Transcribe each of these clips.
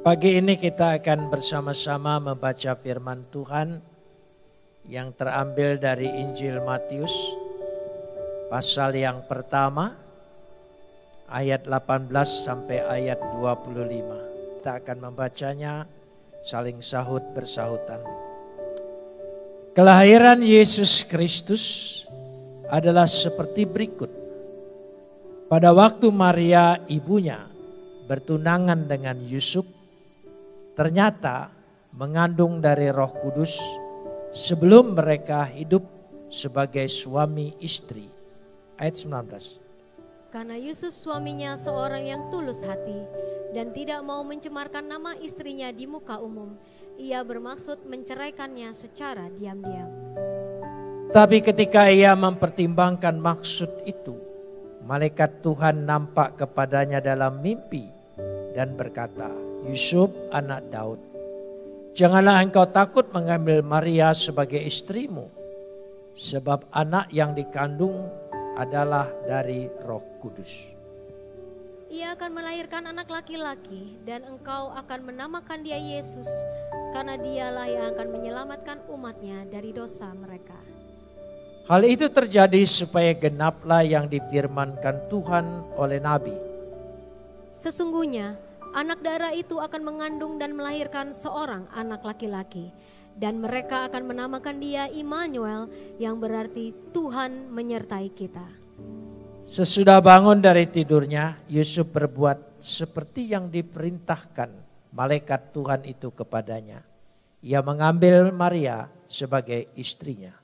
Pagi ini kita akan bersama-sama membaca firman Tuhan yang terambil dari Injil Matius pasal yang pertama ayat 18 sampai ayat 25. Kita akan membacanya saling sahut bersahutan. Kelahiran Yesus Kristus adalah seperti berikut. Pada waktu Maria ibunya bertunangan dengan Yusuf, ternyata mengandung dari Roh Kudus sebelum mereka hidup sebagai suami istri. Ayat 19. Karena Yusuf suaminya seorang yang tulus hati dan tidak mau mencemarkan nama istrinya di muka umum, ia bermaksud menceraikannya secara diam-diam. Tapi ketika ia mempertimbangkan maksud itu, malaikat Tuhan nampak kepadanya dalam mimpi dan berkata, Yusuf anak Daud, janganlah engkau takut mengambil Maria sebagai istrimu, sebab anak yang dikandung adalah dari Roh Kudus. Ia akan melahirkan anak laki-laki dan engkau akan menamakan dia Yesus, karena dialah yang akan menyelamatkan umatnya dari dosa mereka. Hal itu terjadi supaya genaplah yang difirmankan Tuhan oleh Nabi. Sesungguhnya anak darah itu akan mengandung dan melahirkan seorang anak laki-laki, dan mereka akan menamakan dia Immanuel, yang berarti Tuhan menyertai kita. Sesudah bangun dari tidurnya, Yusuf berbuat seperti yang diperintahkan malaikat Tuhan itu kepadanya. Ia mengambil Maria sebagai istrinya.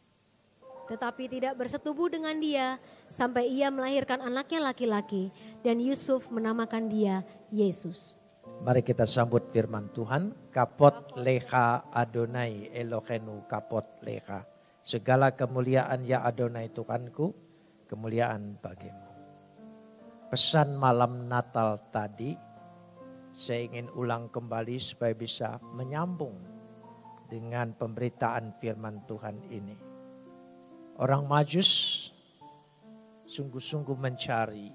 Tetapi tidak bersetubuh dengan dia sampai ia melahirkan anaknya laki-laki, dan Yusuf menamakan dia Yesus. Mari kita sambut firman Tuhan. Kapot leha Adonai Elohenu kapot leha. Segala kemuliaan ya Adonai Tuhanku, kemuliaan bagimu. Pesan malam Natal tadi saya ingin ulang kembali supaya bisa menyambung dengan pemberitaan firman Tuhan ini. Orang Majus sungguh-sungguh mencari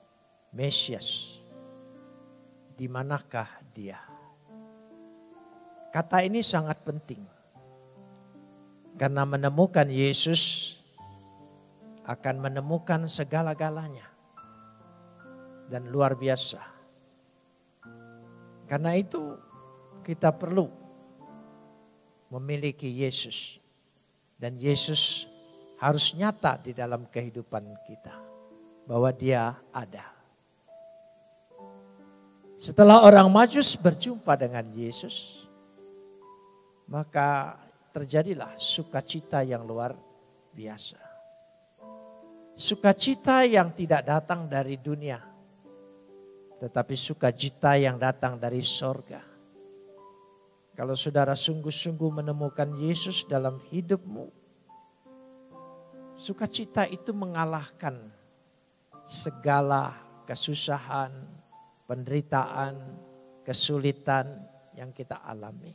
Mesias. Di manakah dia? Kata ini sangat penting. Karena menemukan Yesus akan menemukan segala-galanya. Dan luar biasa. Karena itu kita perlu memiliki Yesus. Dan Yesus harus nyata di dalam kehidupan kita. Bahwa dia ada. Setelah orang Majus berjumpa dengan Yesus, maka terjadilah sukacita yang luar biasa. Sukacita yang tidak datang dari dunia, tetapi sukacita yang datang dari sorga. Kalau saudara sungguh-sungguh menemukan Yesus dalam hidupmu, sukacita itu mengalahkan segala kesusahan, penderitaan, kesulitan yang kita alami.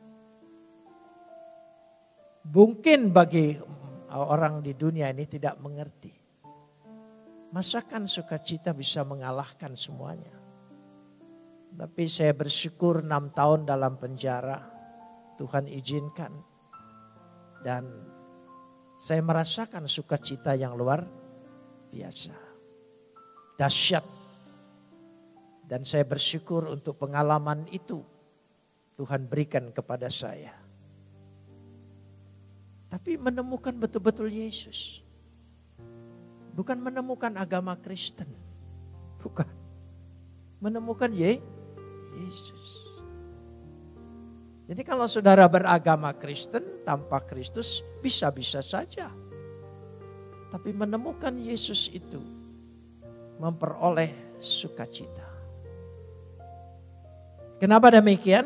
Mungkin bagi orang di dunia ini tidak mengerti. Masakan sukacita bisa mengalahkan semuanya? Tapi saya bersyukur 6 tahun dalam penjara, Tuhan izinkan. Dan saya merasakan sukacita yang luar biasa. Dahsyat. Dan saya bersyukur untuk pengalaman itu Tuhan berikan kepada saya. Tapi menemukan betul-betul Yesus. Bukan menemukan agama Kristen. Bukan. Menemukan Yesus. Jadi kalau saudara beragama Kristen tanpa Kristus bisa-bisa saja. Tapi menemukan Yesus itu memperoleh sukacita. Kenapa demikian?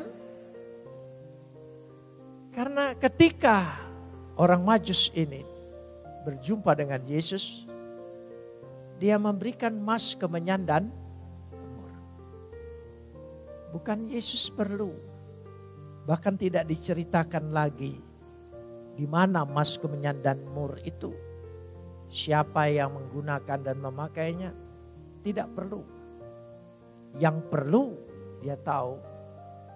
Karena ketika orang Majus ini berjumpa dengan Yesus, dia memberikan emas, kemenyan dan mur. Bukan Yesus perlu, bahkan tidak diceritakan lagi di mana emas, kemenyan dan mur itu. Siapa yang menggunakan dan memakainya tidak perlu. Yang perlu dia tahu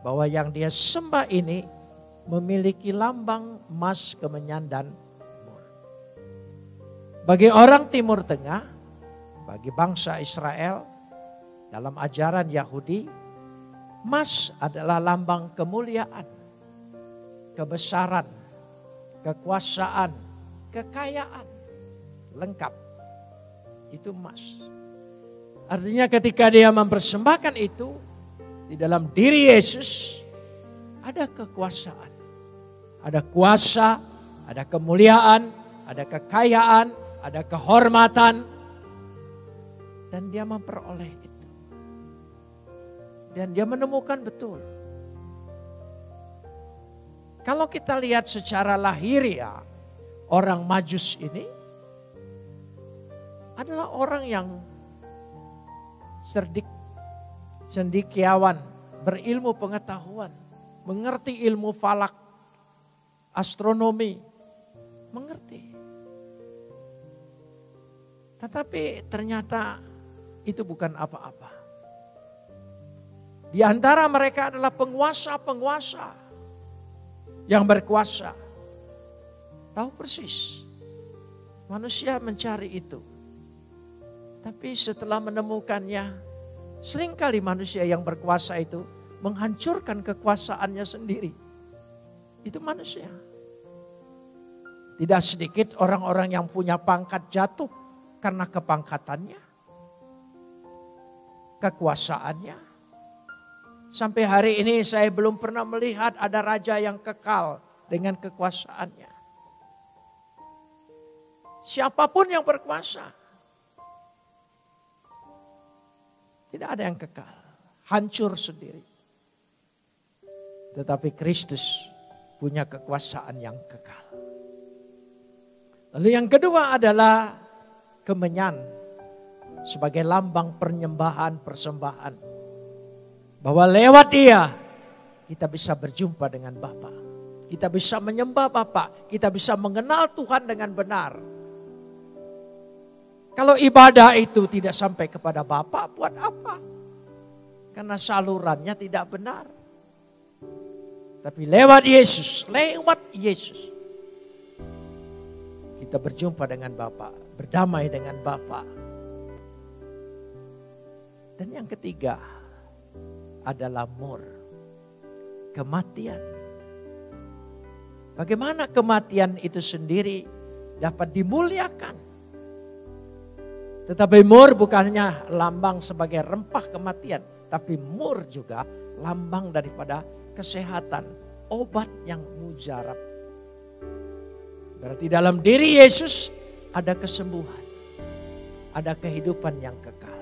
bahwa yang dia sembah ini memiliki lambang emas, kemenyan, dan mur. Bagi orang Timur Tengah, bagi bangsa Israel, dalam ajaran Yahudi, emas adalah lambang kemuliaan, kebesaran, kekuasaan, kekayaan. Lengkap. Itu emas. Artinya ketika dia mempersembahkan itu, di dalam diri Yesus ada kekuasaan. Ada kuasa, ada kemuliaan, ada kekayaan, ada kehormatan. Dan dia memperoleh itu. Dan dia menemukan betul. Kalau kita lihat secara lahiriah, orang Majus ini adalah orang yang cendekiawan, berilmu pengetahuan, mengerti ilmu falak, astronomi, mengerti. Tetapi ternyata itu bukan apa-apa. Di antara mereka adalah penguasa-penguasa yang berkuasa. Tahu persis, manusia mencari itu. Tapi setelah menemukannya, seringkali manusia yang berkuasa itu menghancurkan kekuasaannya sendiri. Itu manusia. Tidak sedikit orang-orang yang punya pangkat jatuh karena kepangkatannya, kekuasaannya. Sampai hari ini saya belum pernah melihat ada raja yang kekal dengan kekuasaannya. Siapapun yang berkuasa, tidak ada yang kekal, hancur sendiri. Tetapi Kristus punya kekuasaan yang kekal. Lalu yang kedua adalah kemenyan sebagai lambang penyembahan, persembahan. Bahwa lewat dia kita bisa berjumpa dengan Bapa. Kita bisa menyembah Bapa, kita bisa mengenal Tuhan dengan benar. Kalau ibadah itu tidak sampai kepada Bapa, buat apa? Karena salurannya tidak benar. Tapi lewat Yesus, kita berjumpa dengan Bapa, berdamai dengan Bapa. Dan yang ketiga adalah mur, kematian. Bagaimana kematian itu sendiri dapat dimuliakan? Tetapi mur bukannya lambang sebagai rempah kematian. Tapi mur juga lambang daripada kesehatan. Obat yang mujarab. Berarti dalam diri Yesus ada kesembuhan. Ada kehidupan yang kekal.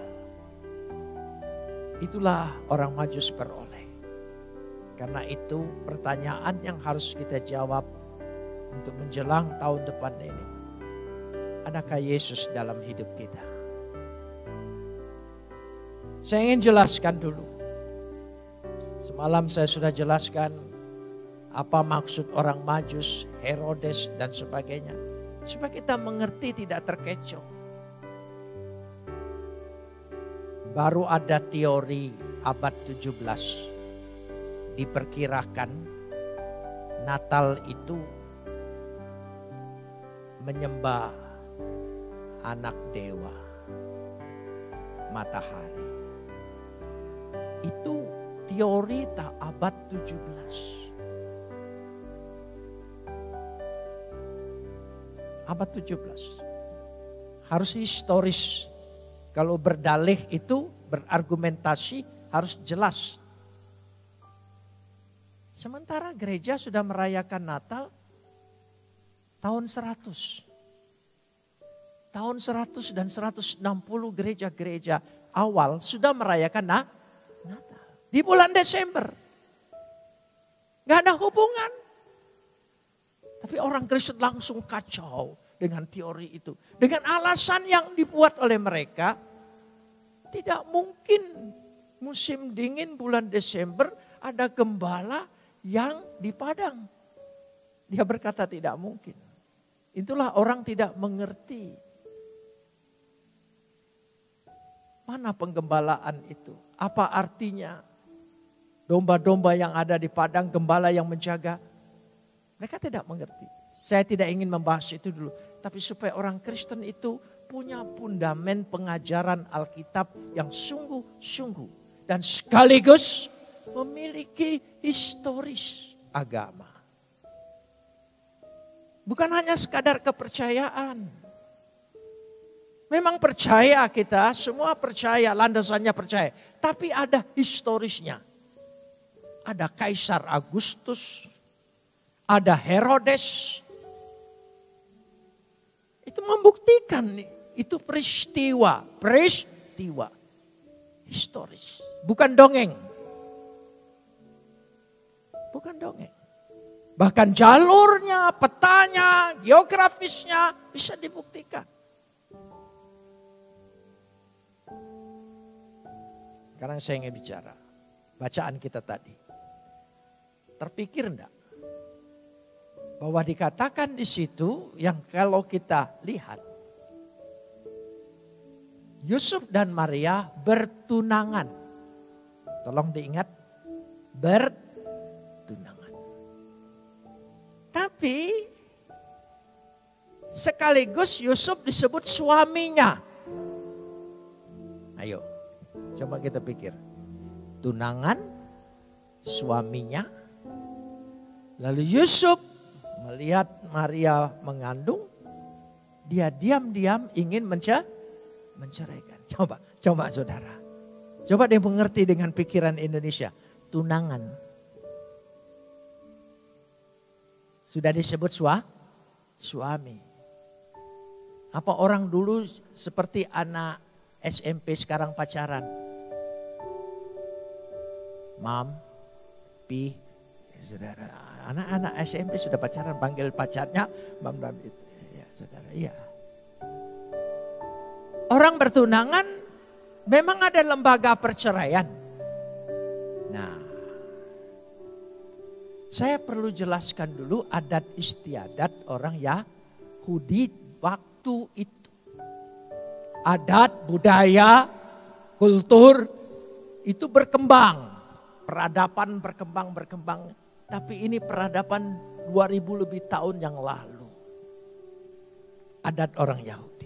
Itulah orang Majus beroleh. Karena itu pertanyaan yang harus kita jawab untuk menjelang tahun depan ini. Adakah Yesus dalam hidup kita? Saya ingin jelaskan dulu. Semalam saya sudah jelaskan apa maksud orang Majus, Herodes dan sebagainya. Supaya kita mengerti tidak terkecoh. Baru ada teori abad 17. Diperkirakan Natal itu menyembah anak dewa, matahari. Itu teori abad 17. Abad 17. Harus historis. Kalau berdalih itu, berargumentasi harus jelas. Sementara gereja sudah merayakan Natal tahun 100. Tahun 100 dan 160 gereja-gereja awal sudah merayakan Natal. Di bulan Desember. Gak ada hubungan. Tapi orang Kristen langsung kacau dengan teori itu. Dengan alasan yang dibuat oleh mereka. Tidak mungkin musim dingin bulan Desember ada gembala yang di padang. Dia berkata tidak mungkin. Itulah orang tidak mengerti. Mana penggembalaan itu? Apa artinya? Domba-domba yang ada di padang, gembala yang menjaga. Mereka tidak mengerti. Saya tidak ingin membahas itu dulu. Tapi supaya orang Kristen itu punya fundament pengajaran Alkitab yang sungguh-sungguh. Dan sekaligus memiliki historis agama. Bukan hanya sekadar kepercayaan. Memang percaya kita, semua percaya, landasannya percaya. Tapi ada historisnya. Ada Kaisar Agustus, ada Herodes. Itu membuktikan itu peristiwa historis. Bukan dongeng. Bukan dongeng. Bahkan jalurnya, petanya, geografisnya bisa dibuktikan. Sekarang saya ingin bicara bacaan kita tadi. Terpikir enggak bahwa dikatakan di situ yang kalau kita lihat Yusuf dan Maria bertunangan. Tolong diingat, bertunangan. Tapi sekaligus Yusuf disebut suaminya. Ayo, coba kita pikir. Tunangan, suaminya. Lalu Yusuf melihat Maria mengandung, dia diam-diam ingin menceraikan. Coba saudara. Coba dia mengerti dengan pikiran Indonesia. Tunangan. Sudah disebut suami. Apa orang dulu seperti anak SMP sekarang pacaran? Mam, Pi, saudara. Anak-anak SMP sudah pacaran, panggil pacarnya mam itu. Ya saudara, iya. Orang bertunangan memang ada lembaga perceraian. Nah, saya perlu jelaskan dulu adat istiadat orang Yahudi waktu itu. Adat, budaya, kultur itu berkembang. Peradaban berkembang. Tapi ini peradaban 2000 lebih tahun yang lalu. Adat orang Yahudi.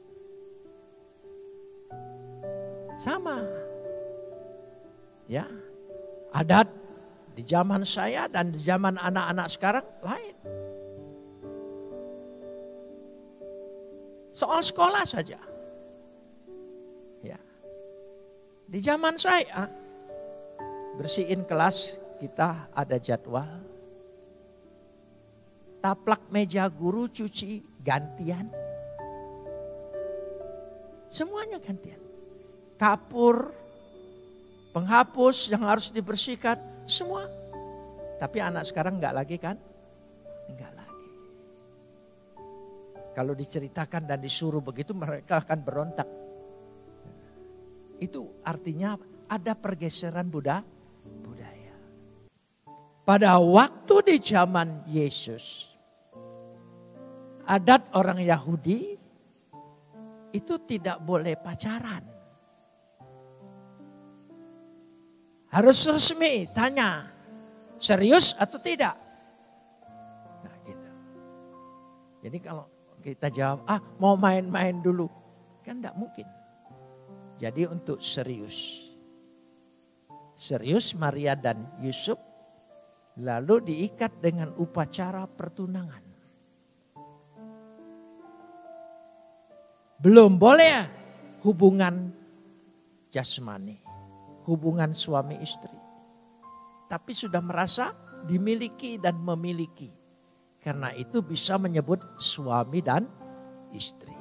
Sama. Ya. Adat di zaman saya dan di zaman anak-anak sekarang lain. Soal sekolah saja. Ya. Di zaman saya bersihin kelas kita ada jadwal. Taplak meja guru cuci gantian. Semuanya gantian. Kapur, penghapus yang harus dibersihkan, semua. Tapi anak sekarang enggak lagi kan? Enggak lagi. Kalau diceritakan dan disuruh begitu mereka akan berontak. Itu artinya ada pergeseran budaya. Pada waktu di zaman Yesus, adat orang Yahudi itu tidak boleh pacaran. Harus resmi, tanya, serius atau tidak? Nah gitu. Jadi kalau kita jawab, mau main-main dulu, kan tidak mungkin. Jadi untuk serius. Serius Maria dan Yusuf lalu diikat dengan upacara pertunangan. Belum boleh hubungan jasmani, hubungan suami istri. Tapi sudah merasa dimiliki dan memiliki. Karena itu bisa menyebut suami dan istri.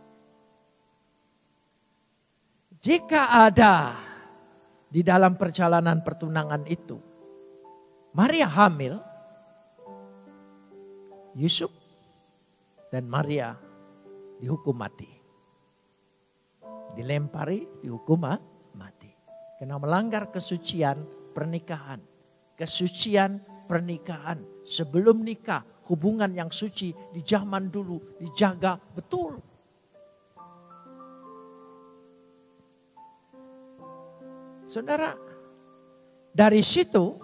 Jika ada di dalam perjalanan pertunangan itu Maria hamil, Yusuf dan Maria dihukum mati. Dilempari, dihukum mati. Karena melanggar kesucian pernikahan. Kesucian pernikahan. Sebelum nikah, hubungan yang suci di zaman dulu dijaga betul. Saudara, dari situ,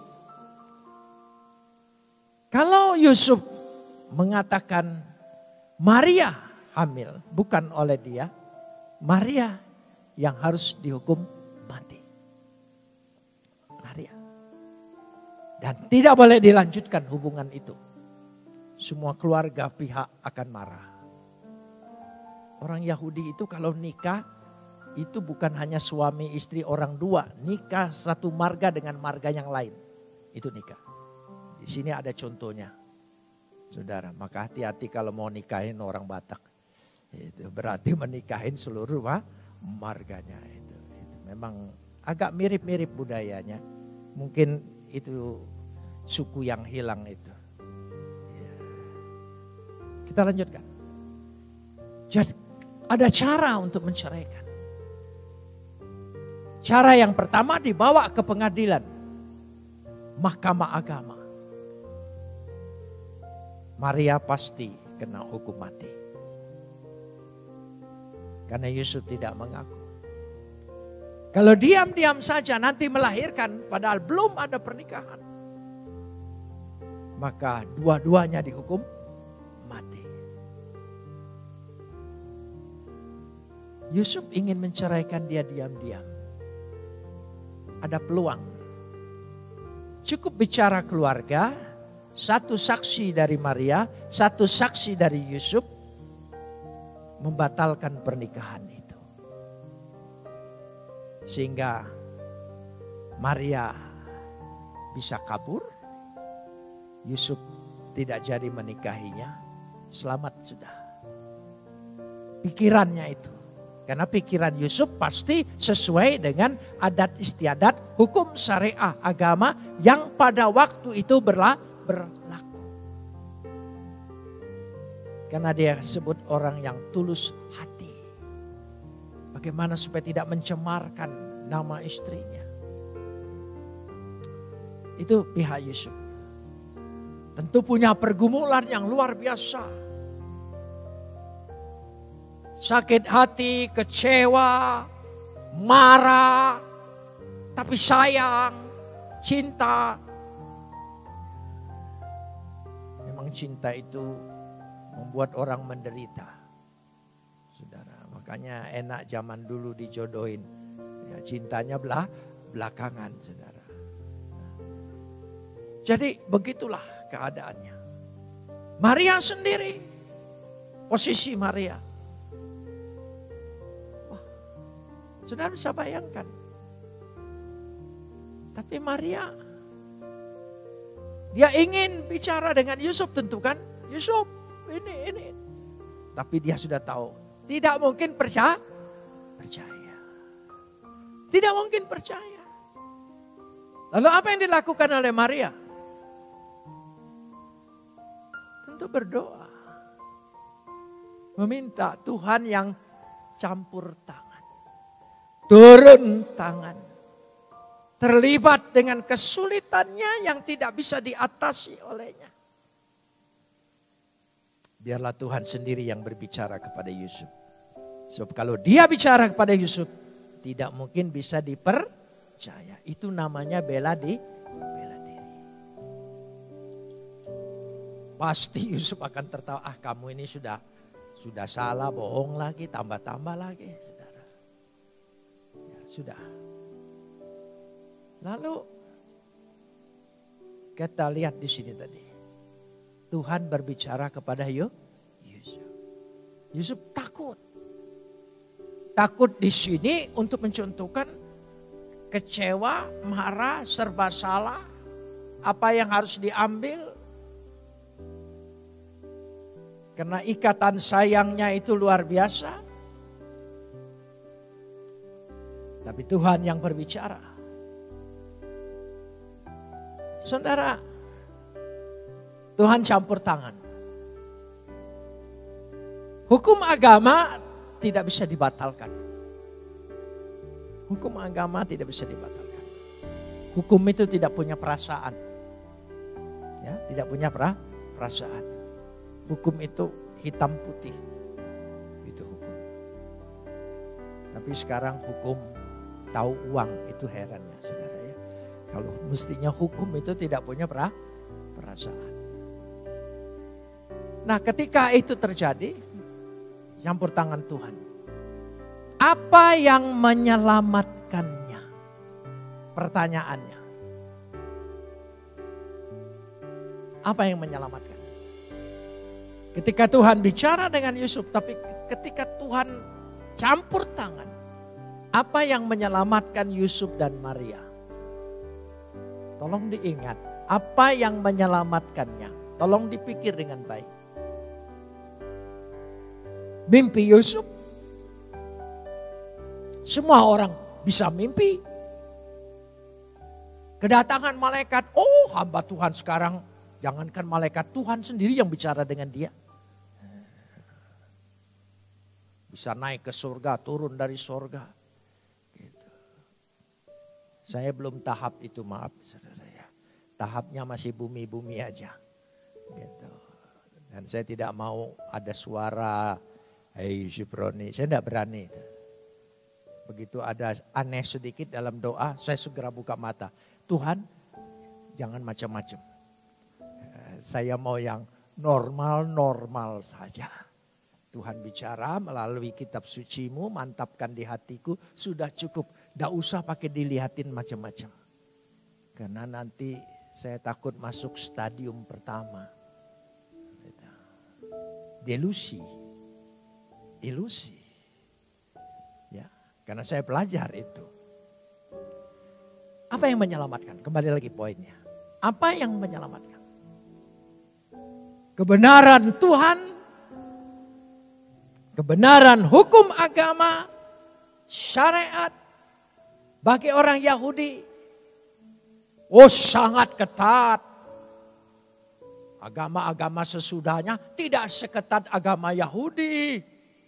kalau Yusuf mengatakan Maria hamil, bukan oleh dia, Maria yang harus dihukum mati. Maria. Dan tidak boleh dilanjutkan hubungan itu. Semua keluarga pihak akan marah. Orang Yahudi itu kalau nikah, itu bukan hanya suami istri orang dua. Nikah satu marga dengan marga yang lain. Itu nikah. Di sini ada contohnya. Saudara, maka hati-hati kalau mau nikahin orang Batak. Itu berarti menikahin seluruh marganya. Itu memang agak mirip-mirip budayanya. Mungkin itu suku yang hilang itu. Ya. Kita lanjutkan. Jadi ada cara untuk menceraikan. Cara yang pertama dibawa ke pengadilan. Mahkamah agama. Maria pasti kena hukum mati. Karena Yusuf tidak mengaku. Kalau diam-diam saja nanti melahirkan padahal belum ada pernikahan. Maka dua-duanya dihukum mati. Yusuf ingin menceraikan dia diam-diam. Ada peluang. Cukup bicara keluarga. Satu saksi dari Maria, satu saksi dari Yusuf membatalkan pernikahan itu. Sehingga Maria bisa kabur, Yusuf tidak jadi menikahinya, selamat sudah. Pikirannya itu. Karena pikiran Yusuf pasti sesuai dengan adat istiadat hukum syariah agama yang pada waktu itu berlaku. Karena dia sebut orang yang tulus hati. Bagaimana supaya tidak mencemarkan nama istrinya. Itu pihak Yusuf. Tentu punya pergumulan yang luar biasa. Sakit hati, kecewa, marah, tapi sayang, cinta. Memang cinta itu membuat orang menderita. Saudara, makanya enak zaman dulu dijodohin. Ya, cintanya belakangan, saudara. Jadi begitulah keadaannya. Maria sendiri, posisi Maria. Wah, saudara bisa bayangkan. Tapi Maria, dia ingin bicara dengan Yusuf tentu kan. Yusuf, ini. Tapi dia sudah tahu. Tidak mungkin percaya. Tidak mungkin percaya. Lalu apa yang dilakukan oleh Maria? Tentu berdoa. Meminta Tuhan yang campur tangan. Turun tangan. Terlibat dengan kesulitannya yang tidak bisa diatasi olehnya. Biarlah Tuhan sendiri yang berbicara kepada Yusuf. Sebab kalau dia bicara kepada Yusuf, tidak mungkin bisa dipercaya. Itu namanya bela diri. Pasti Yusuf akan tertawa, kamu ini sudah salah, bohong lagi, tambah-tambah lagi. Saudara. Ya, sudah. Lalu kita lihat di sini tadi. Tuhan berbicara kepada Yusuf. Yusuf takut. Takut di sini untuk mencontohkan kecewa, marah, serba salah. Apa yang harus diambil. Karena ikatan sayangnya itu luar biasa. Tapi Tuhan yang berbicara. Saudara, Tuhan campur tangan. Hukum agama tidak bisa dibatalkan. Hukum agama tidak bisa dibatalkan. Hukum itu tidak punya perasaan. Ya, tidak punya perasaan. Hukum itu hitam putih. Itu hukum. Tapi sekarang hukum tahu uang, itu herannya saudara ya. Kalau mestinya hukum itu tidak punya perasaan. Nah, ketika itu terjadi, campur tangan Tuhan. Apa yang menyelamatkannya? Pertanyaannya. Apa yang menyelamatkan? Ketika Tuhan bicara dengan Yusuf, tapi ketika Tuhan campur tangan, apa yang menyelamatkan Yusuf dan Maria? Tolong diingat, apa yang menyelamatkannya? Tolong dipikir dengan baik. Mimpi Yusuf. Semua orang bisa mimpi. Kedatangan malaikat, oh hamba Tuhan sekarang, jangankan malaikat, Tuhan sendiri yang bicara dengan dia. Bisa naik ke surga, turun dari surga. Gitu. Saya belum tahap itu, maaf saudara ya. Tahapnya masih bumi-bumi aja. Gitu. Dan saya tidak mau ada suara, hei Syuproni, saya tidak berani. Begitu ada aneh sedikit dalam doa, saya segera buka mata. Tuhan, jangan macam-macam. Saya mau yang normal-normal saja. Tuhan bicara melalui kitab sucimu, mantapkan di hatiku, sudah cukup. Tidak usah pakai dilihatin macam-macam. Karena nanti saya takut masuk stadium pertama. Delusi. Ilusi. Ya, karena saya belajar itu. Apa yang menyelamatkan? Kembali lagi poinnya. Apa yang menyelamatkan? Kebenaran Tuhan, kebenaran hukum agama, syariat bagi orang Yahudi, oh sangat ketat. Agama-agama sesudahnya tidak seketat agama Yahudi.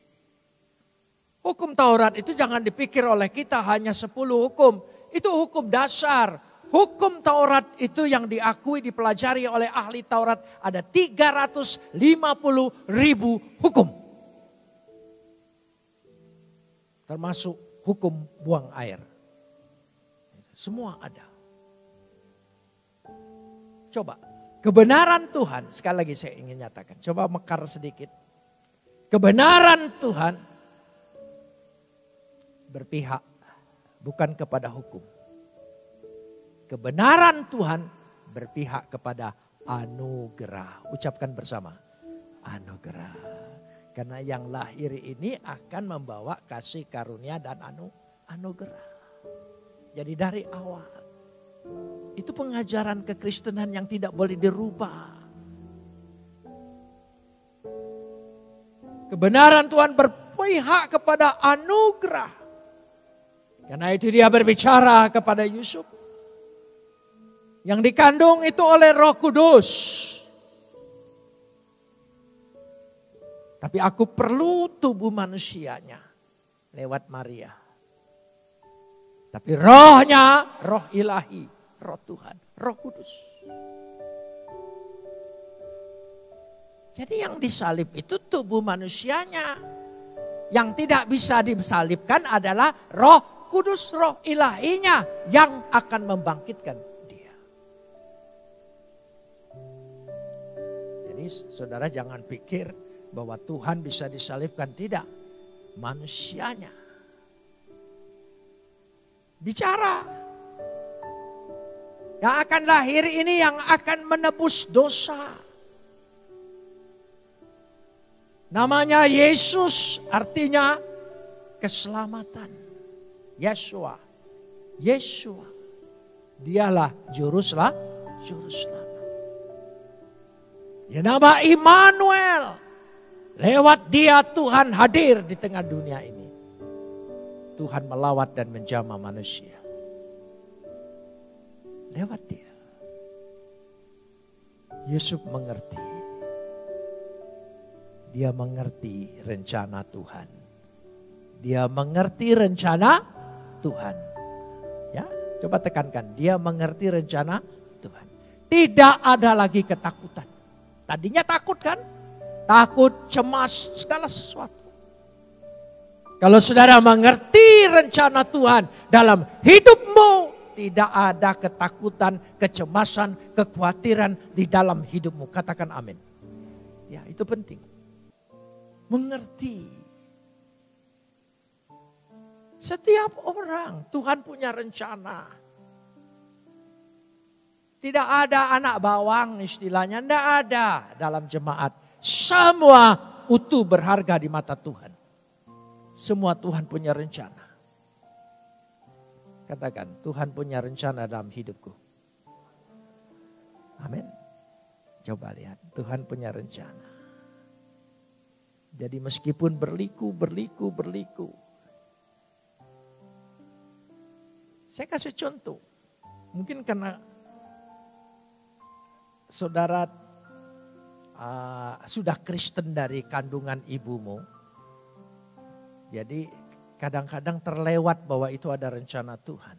Hukum Taurat itu jangan dipikir oleh kita hanya 10 hukum. Itu hukum dasar. Hukum Taurat itu yang diakui, dipelajari oleh ahli Taurat ada 350.000 hukum. Termasuk hukum buang air. Semua ada. Coba, kebenaran Tuhan, sekali lagi saya ingin nyatakan. Coba mekar sedikit. Kebenaran Tuhan berpihak bukan kepada hukum. Kebenaran Tuhan berpihak kepada anugerah. Ucapkan bersama, anugerah. Karena yang lahir ini akan membawa kasih karunia dan anugerah. Jadi dari awal. Itu pengajaran kekristenan yang tidak boleh dirubah. Kebenaran Tuhan berpihak kepada anugerah. Karena itu dia berbicara kepada Yusuf. Yang dikandung itu oleh Roh Kudus. Tapi aku perlu tubuh manusianya lewat Maria. Tapi rohnya, roh ilahi, roh Tuhan, Roh Kudus. Jadi yang disalib itu tubuh manusianya. Yang tidak bisa disalibkan adalah Roh Kudus, roh ilahinya yang akan membangkitkan dia. Jadi saudara jangan pikir bahwa Tuhan bisa disalibkan. Tidak, manusianya. Bicara. Yang akan lahir ini yang akan menebus dosa. Namanya Yesus, artinya keselamatan. Yeshua. Yeshua. Dialah juru selamat. Ya, nama Immanuel. Lewat dia Tuhan hadir di tengah dunia ini. Tuhan melawat dan menjamah manusia. Lewat dia. Yusuf mengerti. Dia mengerti rencana Tuhan. Dia mengerti rencana Tuhan. Ya, coba tekankan. Dia mengerti rencana Tuhan. Tidak ada lagi ketakutan. Tadinya takut kan? Takut, cemas, segala sesuatu. Kalau saudara mengerti rencana Tuhan dalam hidupmu, tidak ada ketakutan, kecemasan, kekhawatiran di dalam hidupmu. Katakan amin. Ya, itu penting. Mengerti. Setiap orang Tuhan punya rencana. Tidak ada anak bawang istilahnya, tidak ada dalam jemaat. Semua utuh berharga di mata Tuhan. Semua Tuhan punya rencana. Katakan, Tuhan punya rencana dalam hidupku. Amin. Coba lihat, Tuhan punya rencana. Jadi meskipun berliku. Saya kasih contoh. Mungkin karena saudara sudah Kristen dari kandungan ibumu. Jadi kadang-kadang terlewat bahwa itu ada rencana Tuhan.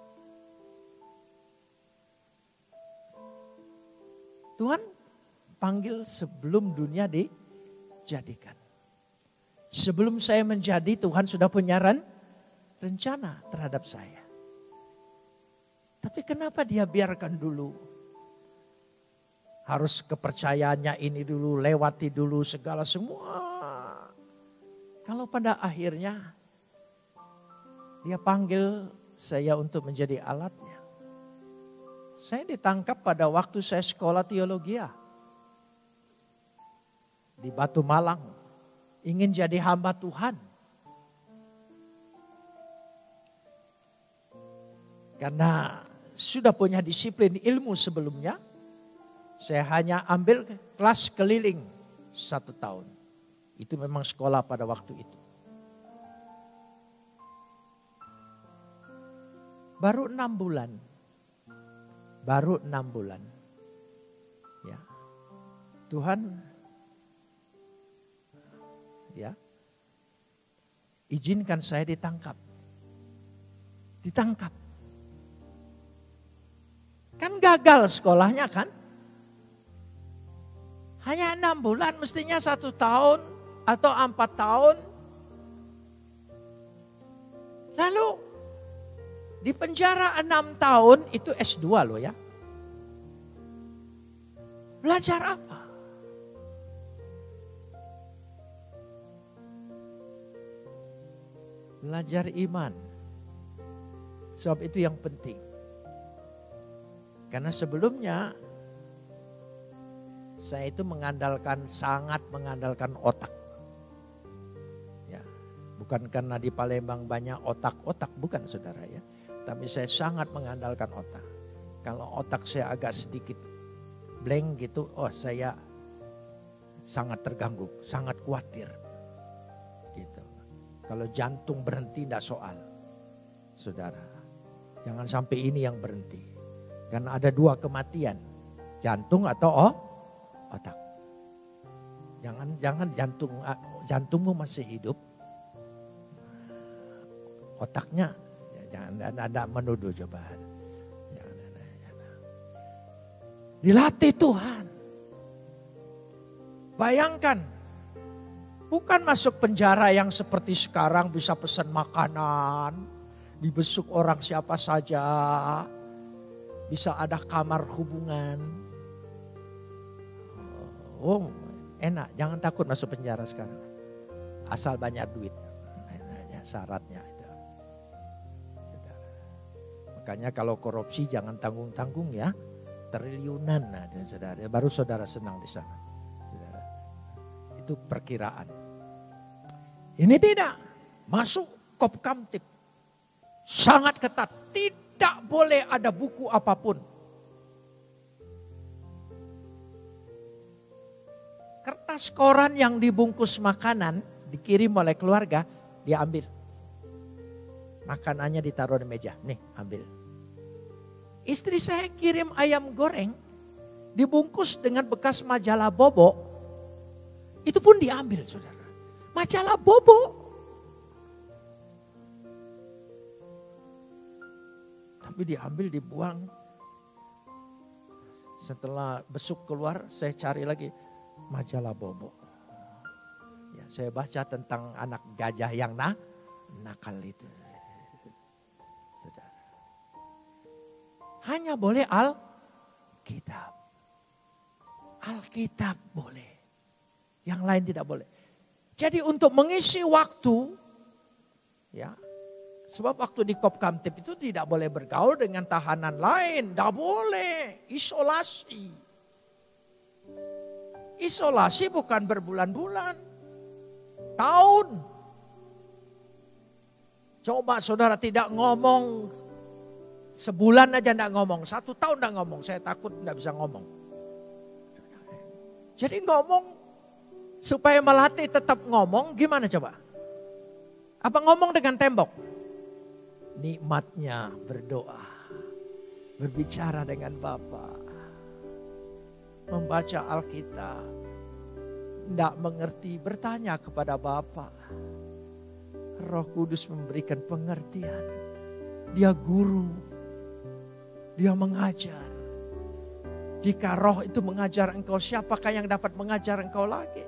Tuhan panggil sebelum dunia dijadikan. Sebelum saya menjadi, Tuhan sudah punya rencana terhadap saya. Tapi kenapa dia biarkan dulu? Harus kepercayaannya ini dulu, lewati dulu segala semua. Kalau pada akhirnya dia panggil saya untuk menjadi alatnya. Saya ditangkap pada waktu saya sekolah teologi di Batu Malang. Ingin jadi hamba Tuhan. Karena sudah punya disiplin ilmu sebelumnya. Saya hanya ambil kelas keliling 1 tahun. Itu memang sekolah pada waktu itu. Baru 6 bulan. Ya. Tuhan ya izinkan saya ditangkap. Kan gagal sekolahnya kan? Hanya 6 bulan, mestinya 1 tahun atau 4 tahun. Lalu di penjara 6 tahun itu S2 loh ya. Belajar apa? Belajar iman. Sebab itu yang penting. Karena sebelumnya saya itu sangat mengandalkan otak. Ya, bukan karena di Palembang banyak otak-otak, bukan saudara ya. Tapi saya sangat mengandalkan otak. Kalau otak saya agak sedikit blank gitu, saya sangat terganggu, sangat khawatir. Gitu. Kalau jantung berhenti tidak soal, saudara. Jangan sampai ini yang berhenti. Karena ada 2 kematian, jantung atau otak. Jangan jantungmu masih hidup, otaknya jangan ada menuduh coba. Jangan. Dilatih Tuhan. Bayangkan, bukan masuk penjara yang seperti sekarang bisa pesan makanan, dibesuk orang siapa saja, bisa ada kamar hubungan. Oh enak, jangan takut masuk penjara sekarang. Asal banyak duit, syaratnya itu. Saudara. Makanya kalau korupsi jangan tanggung-tanggung ya. Triliunan ada saudara, baru saudara senang di sana. Saudara. Itu perkiraan. Ini tidak, masuk Kopkamtib. Sangat ketat, tidak boleh ada buku apapun. Kertas koran yang dibungkus makanan dikirim oleh keluarga, dia ambil. Makanannya ditaruh di meja, nih ambil. Istri saya kirim ayam goreng, dibungkus dengan bekas majalah Bobo, itu pun diambil saudara. Majalah Bobo. Tapi diambil, dibuang. Setelah besuk keluar, saya cari lagi. Majalah Bobo. Ya, saya baca tentang anak gajah yang nakal itu. Saudara. Hanya boleh Alkitab. Alkitab boleh. Yang lain tidak boleh. Jadi untuk mengisi waktu, ya, sebab waktu di Kopkamtib itu tidak boleh bergaul dengan tahanan lain. Tidak boleh, isolasi. Isolasi bukan berbulan-bulan, tahun. Coba saudara tidak ngomong, sebulan aja tidak ngomong, 1 tahun tidak ngomong, saya takut tidak bisa ngomong. Jadi ngomong, supaya melatih tetap ngomong, gimana coba? Apa ngomong dengan tembok? Nikmatnya berdoa, berbicara dengan Bapa, membaca Alkitab, tidak mengerti, bertanya kepada Bapa. Roh Kudus memberikan pengertian. Dia guru, dia mengajar. Jika Roh itu mengajar engkau, siapakah yang dapat mengajar engkau lagi?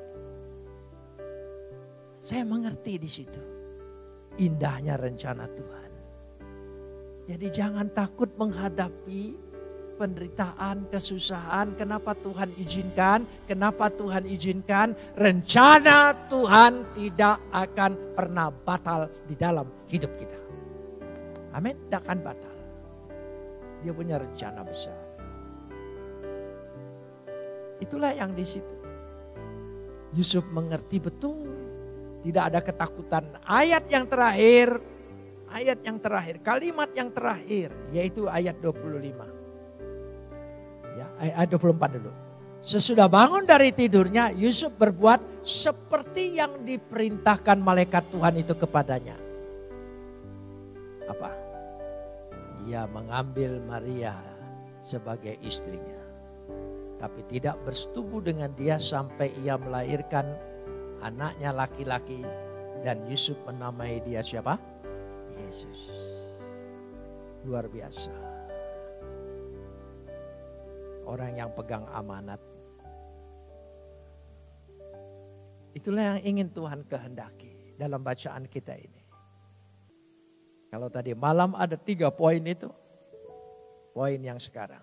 Saya mengerti di situ. Indahnya rencana Tuhan. Jadi jangan takut menghadapi penderitaan, kesusahan. Kenapa Tuhan izinkan? Kenapa Tuhan izinkan? Rencana Tuhan tidak akan pernah batal di dalam hidup kita. Amin, tidak akan batal. Dia punya rencana besar. Itulah yang di situ. Yusuf mengerti betul. Tidak ada ketakutan. Ayat yang terakhir, kalimat yang terakhir, yaitu ayat 25. Ya, ayat 24 dulu. Sesudah bangun dari tidurnya, Yusuf berbuat seperti yang diperintahkan malaikat Tuhan itu kepadanya. Apa? Ia mengambil Maria sebagai istrinya. Tapi tidak bersetubuh dengan dia sampai ia melahirkan anaknya laki-laki. Dan Yusuf menamai dia siapa? Yesus. Luar biasa. Orang yang pegang amanat. Itulah yang ingin Tuhan kehendaki dalam bacaan kita ini. Kalau tadi malam ada 3 poin itu. Poin yang sekarang.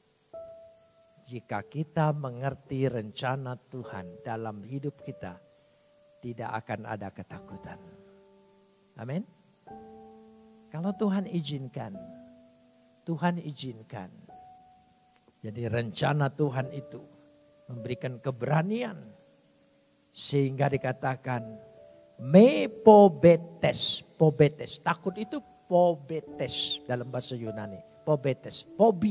Jika kita mengerti rencana Tuhan dalam hidup kita, tidak akan ada ketakutan. Amin. Kalau Tuhan izinkan, Tuhan izinkan. Jadi rencana Tuhan itu memberikan keberanian. Sehingga dikatakan pobetes. Takut itu pobetes dalam bahasa Yunani. Pobetes,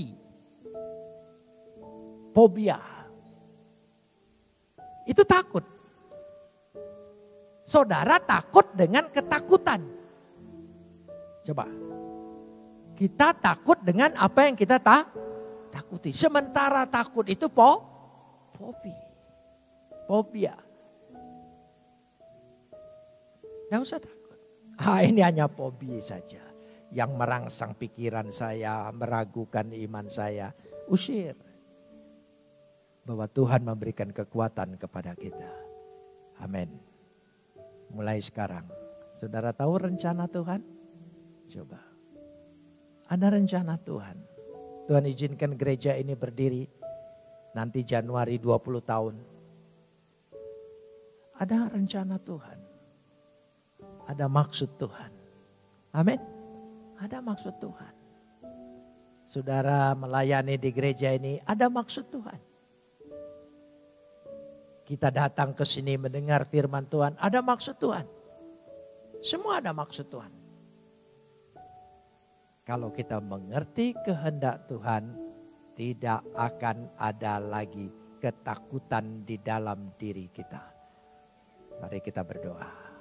fobia. Itu takut. Saudara takut dengan ketakutan. Coba. Kita takut dengan apa yang kita takuti. Sementara takut itu fobia. Tidak usah takut. Ini hanya fobia saja. Yang merangsang pikiran saya, meragukan iman saya. Usir. Bahwa Tuhan memberikan kekuatan kepada kita. Amin. Mulai sekarang. Saudara tahu rencana Tuhan? Coba. Ada rencana Tuhan. Tuhan izinkan gereja ini berdiri. Nanti Januari 20 tahun. Ada rencana Tuhan. Ada maksud Tuhan. Amin. Ada maksud Tuhan. Saudara melayani di gereja ini ada maksud Tuhan. Kita datang ke sini mendengar firman Tuhan, ada maksud Tuhan. Semua ada maksud Tuhan. Kalau kita mengerti kehendak Tuhan, tidak akan ada lagi ketakutan di dalam diri kita. Mari kita berdoa.